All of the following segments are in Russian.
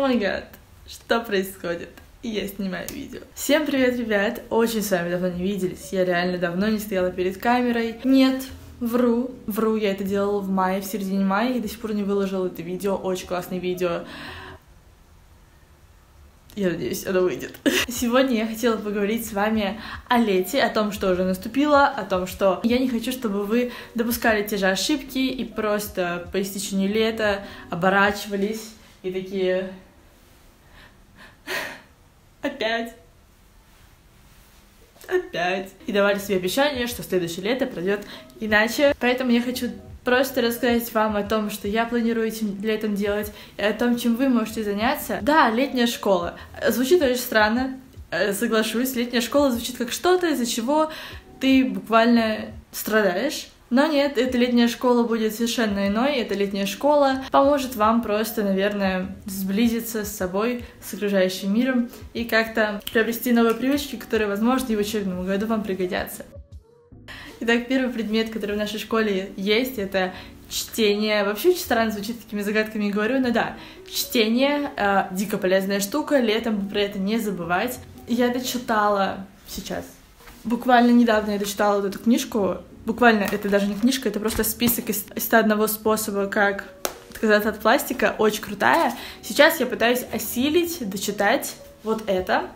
май гад, что происходит? И я снимаю видео. Всем привет, ребят! Очень с вами давно не виделись. Я реально давно не стояла перед камерой. Нет, вру, я это делала в мае, в середине мая, и до сих пор не выложила это видео. Очень классное видео. Я надеюсь, оно выйдет. Сегодня я хотела поговорить с вами о лете, о том, что уже наступило, о том, что я не хочу, чтобы вы допускали те же ошибки и просто по истечению лета оборачивались и такие... Опять. И давали себе обещание, что следующее лето пройдет иначе. Поэтому я хочу просто рассказать вам о том, что я планирую этим летом делать, и о том, чем вы можете заняться. Да, летняя школа. Звучит очень странно, соглашусь. Летняя школа звучит как что-то, из-за чего ты буквально страдаешь. Но нет, эта летняя школа будет совершенно иной. Эта летняя школа поможет вам просто, наверное, сблизиться с собой, с окружающим миром и как-то приобрести новые привычки, которые, возможно, и в учебном году вам пригодятся. Итак, первый предмет, который в нашей школе есть, это чтение. Вообще очень странно звучит, такими загадками говорю, но да, чтение дико полезная штука, летом бы про это не забывать. Я дочитала сейчас. Буквально недавно я дочитала вот эту книжку. Буквально, это даже не книжка, это просто список из 101 способа, как отказаться от пластика. Очень крутая. Сейчас я пытаюсь осилить, дочитать вот это.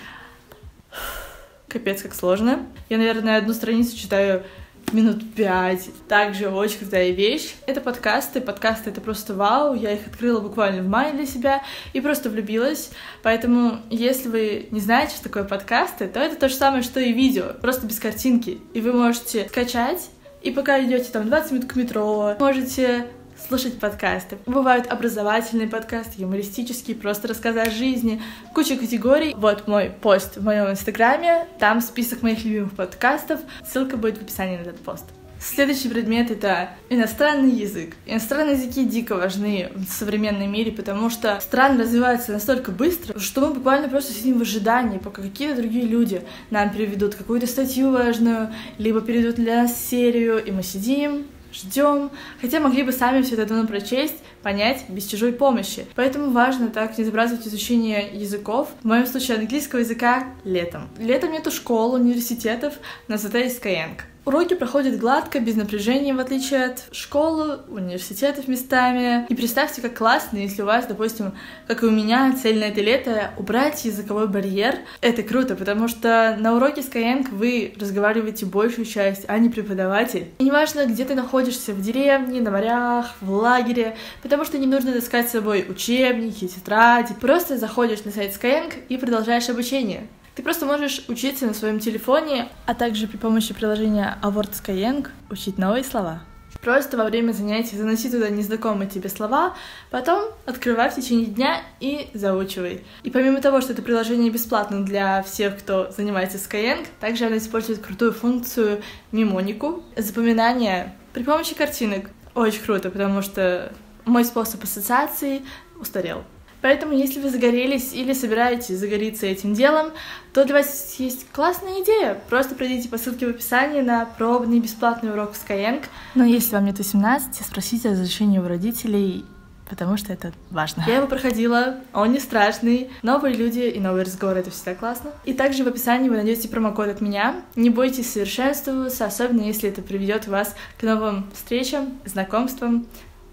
Капец, как сложно. Я, наверное, одну страницу читаю минут 5. Также очень крутая вещь. Это подкасты. Подкасты — это просто вау. Я их открыла буквально в мае для себя и просто влюбилась. Поэтому, если вы не знаете, что такое подкасты, то это то же самое, что и видео, просто без картинки. И вы можете скачать, и пока идете там 20 минут к метро, можете слушать подкасты. Бывают образовательные подкасты, юмористические, просто рассказы о жизни, куча категорий. Вот мой пост в моем инстаграме, там список моих любимых подкастов, ссылка будет в описании на этот пост. Следующий предмет — это иностранный язык. Иностранные языки дико важны в современном мире, потому что страны развиваются настолько быстро, что мы буквально просто сидим в ожидании, пока какие-то другие люди нам переведут какую-то статью важную, либо переведут для нас серию, и мы сидим, ждем, хотя могли бы сами все это давно прочесть, понять без чужой помощи. Поэтому важно так не забрасывать изучение языков. В моем случае английского языка летом. Летом нету школ, университетов, но зато есть Skyeng. Уроки проходят гладко, без напряжения, в отличие от школы, университетов местами. И представьте, как классно, если у вас, допустим, как и у меня, цель на это лето — убрать языковой барьер. Это круто, потому что на уроке Skyeng вы разговариваете большую часть, а не преподаватель. И неважно, где ты находишься, в деревне, на морях, в лагере, потому что не нужно таскать с собой учебники, тетради. Просто заходишь на сайт Skyeng и продолжаешь обучение. Ты просто можешь учиться на своем телефоне, а также при помощи приложения Aword Skyeng учить новые слова. Просто во время занятий заноси туда незнакомые тебе слова, потом открывай в течение дня и заучивай. И помимо того, что это приложение бесплатно для всех, кто занимается Skyeng, также оно использует крутую функцию мнемонику, запоминание при помощи картинок. Очень круто, потому что мой способ ассоциации устарел. Поэтому, если вы загорелись или собираетесь загориться этим делом, то для вас есть классная идея. Просто пройдите по ссылке в описании на пробный бесплатный урок в Skyeng. Но если вам нет 18, спросите разрешение у родителей, потому что это важно. Я его проходила, он не страшный. Новые люди и новые разговоры — это всегда классно. И также в описании вы найдете промокод от меня. Не бойтесь совершенствоваться, особенно если это приведет вас к новым встречам, знакомствам,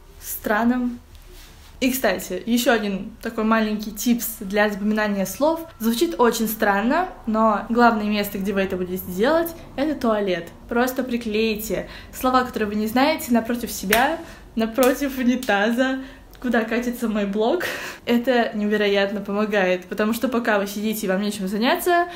странам. И, кстати, еще один такой маленький типс для запоминания слов. Звучит очень странно, но главное место, где вы это будете делать, это туалет. Просто приклейте слова, которые вы не знаете, напротив себя, напротив унитаза, куда катится мой блог. Это невероятно помогает, потому что пока вы сидите и вам нечем заняться,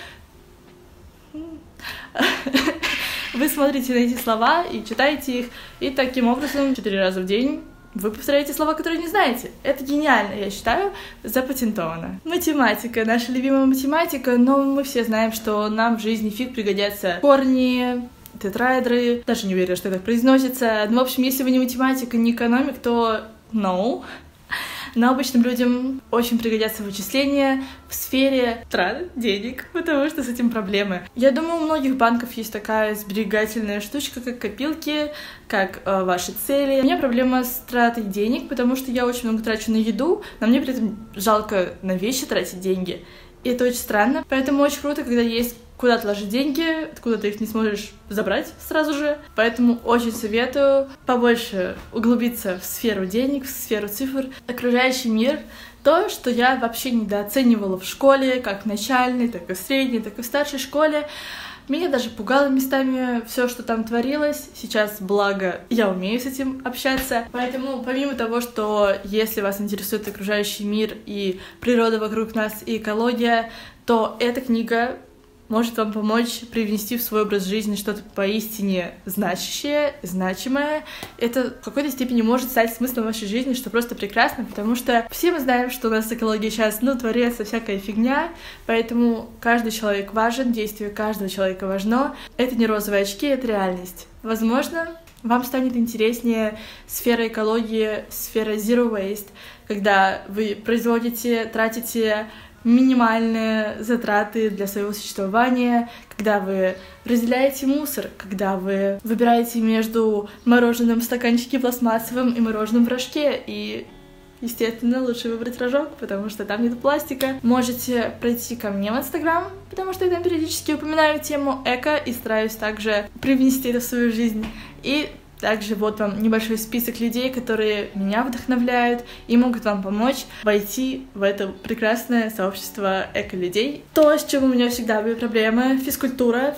вы смотрите на эти слова и читаете их, и таким образом 4 раза в день вы повторяете слова, которые не знаете. Это гениально, я считаю, запатентовано. Математика, наша любимая математика, но мы все знаем, что нам в жизни фиг пригодятся корни, тетраэдры, даже не уверена, что так произносится. Ну, в общем, если вы не математик и не экономик, то no. но обычным людям очень пригодятся вычисления в сфере трат денег, потому что с этим проблемы. Я думаю, у многих банков есть такая сберегательная штучка, как копилки, как ваши цели. У меня проблема с тратой денег, потому что я очень много трачу на еду, но мне при этом жалко на вещи тратить деньги. И это очень странно, поэтому очень круто, когда есть куда отложить деньги, откуда ты их не сможешь забрать сразу же. Поэтому очень советую побольше углубиться в сферу денег, в сферу цифр. Окружающий мир — то, что я вообще недооценивала в школе, как в начальной, так и в средней, так и в старшей школе. Меня даже пугало местами все, что там творилось. Сейчас, благо, я умею с этим общаться. Поэтому, помимо того, что если вас интересует окружающий мир и природа вокруг нас, и экология, то эта книга может вам помочь привнести в свой образ жизни что-то поистине значащее, значимое. Это в какой-то степени может стать смыслом вашей жизни, что просто прекрасно, потому что все мы знаем, что у нас с экологией сейчас, творится всякая фигня, поэтому каждый человек важен, действие каждого человека важно. Это не розовые очки, это реальность. Возможно, вам станет интереснее сфера экологии, сфера Zero Waste, когда вы производите, тратите минимальные затраты для своего существования, когда вы разделяете мусор, когда вы выбираете между мороженым в стаканчике пластмассовым и мороженым в рожке, и, естественно, лучше выбрать рожок, потому что там нет пластика. Можете пройти ко мне в Инстаграм, потому что я там периодически упоминаю тему эко и стараюсь также привнести это в свою жизнь. И также вот вам небольшой список людей, которые меня вдохновляют и могут вам помочь войти в это прекрасное сообщество эко-людей. То, с чем у меня всегда были проблемы — физкультура.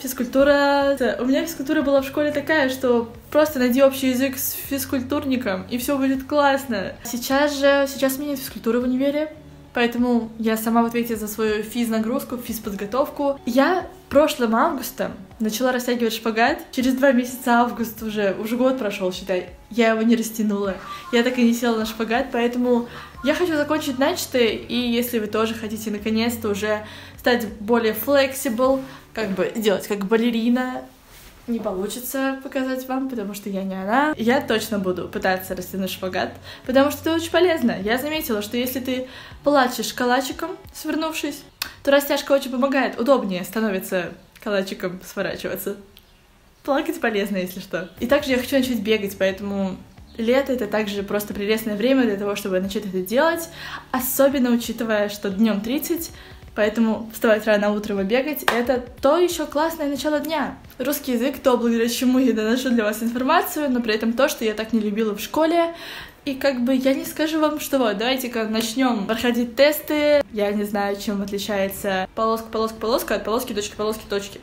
У меня физкультура была в школе такая, что просто найди общий язык с физкультурником, и все будет классно. Сейчас у меня нет физкультуры в универе, поэтому я сама в ответе за свою физнагрузку, физподготовку. Я прошлым августом начала растягивать шпагат. Через 2 месяца август уже год прошел, считай. Я его не растянула. Я так и не села на шпагат, поэтому я хочу закончить начатое, и если вы тоже хотите наконец-то уже стать более flexible, делать как балерина, не получится показать вам, потому что я не она. Я точно буду пытаться растянуть шпагат, потому что это очень полезно. Я заметила, что если ты плачешь калачиком, свернувшись, то растяжка очень помогает, удобнее становится калачиком сворачиваться. Плакать полезно, если что. И также я хочу начать бегать, поэтому лето — это также просто прелестное время для того, чтобы начать это делать, особенно учитывая, что днем 30, поэтому вставать рано утром и бегать — это то еще классное начало дня. Русский язык — то, благодаря чему я доношу для вас информацию, но при этом то, что я так не любила в школе. И я не скажу вам, что вот, давайте-ка начнем проходить тесты. Я не знаю, чем отличается полоска от полоски, точки.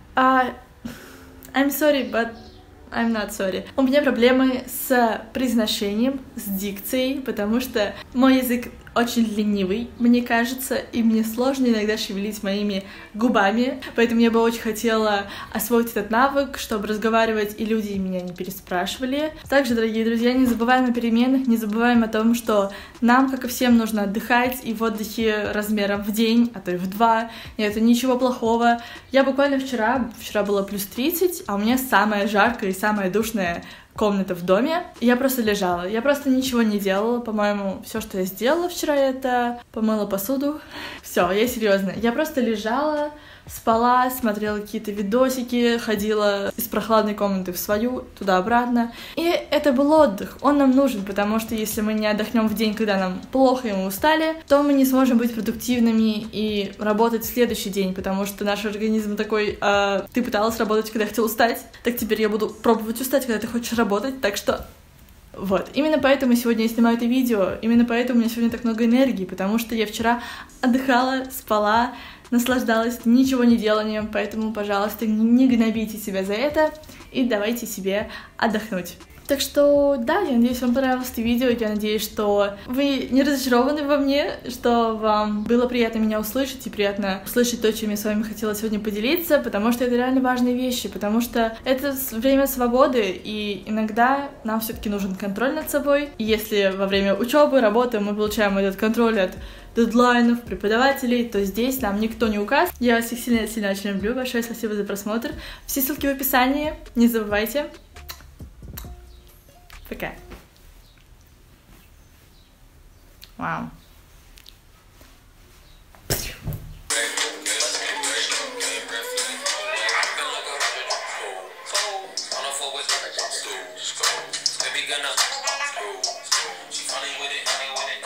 I'm sorry, but I'm not sorry. У меня проблемы с произношением, с дикцией, потому что мой язык очень ленивый, мне кажется, и мне сложно иногда шевелить моими губами, поэтому я бы очень хотела освоить этот навык, чтобы разговаривать, и люди меня не переспрашивали. Также, дорогие друзья, не забываем о переменах, не забываем о том, что нам, как и всем, нужно отдыхать, и в отдыхе размером в день, а то и в 2, нет, это ничего плохого. Я буквально вчера было плюс 30, а у меня самая жаркая и самая душная комната в доме. Я просто лежала. Я просто ничего не делала. По-моему, все, что я сделала вчера, это помыла посуду. Все, я серьезно. Я просто лежала, спала, смотрела какие-то видосики, ходила из прохладной комнаты в свою, туда-обратно. И это был отдых. Он нам нужен, потому что если мы не отдохнем в день, когда нам плохо и мы устали, то мы не сможем быть продуктивными и работать в следующий день, потому что наш организм такой: ты пыталась работать, когда хотел устать, так теперь я буду пробовать устать, когда ты хочешь работать, так что... Вот. Именно поэтому сегодня я снимаю это видео, именно поэтому у меня сегодня так много энергии, потому что я вчера отдыхала, спала, наслаждалась ничего не деланием, поэтому, пожалуйста, не гнобите себя за это и давайте себе отдохнуть. Так что, да, я надеюсь, вам понравилось это видео, я надеюсь, что вы не разочарованы во мне, что вам было приятно меня услышать и приятно услышать то, чем я с вами хотела сегодня поделиться, потому что это реально важные вещи, потому что это время свободы, и иногда нам все-таки нужен контроль над собой, и если во время учебы, работы мы получаем этот контроль от дедлайнов, преподавателей, то здесь нам никто не указ. Я вас всех сильно-сильно очень люблю, большое спасибо за просмотр, все ссылки в описании, не забывайте. Пока. Вау.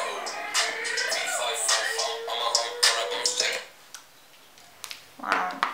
Вау.